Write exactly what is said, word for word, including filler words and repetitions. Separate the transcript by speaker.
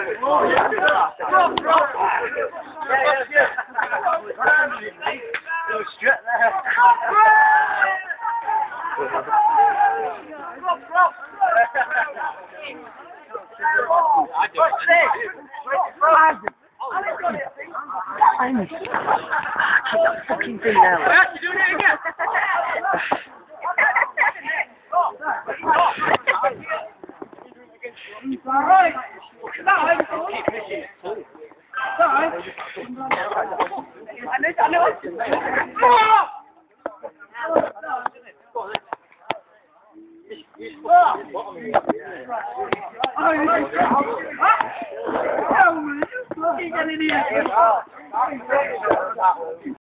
Speaker 1: Keep that fucking thing down.
Speaker 2: You're doing it again. Oh,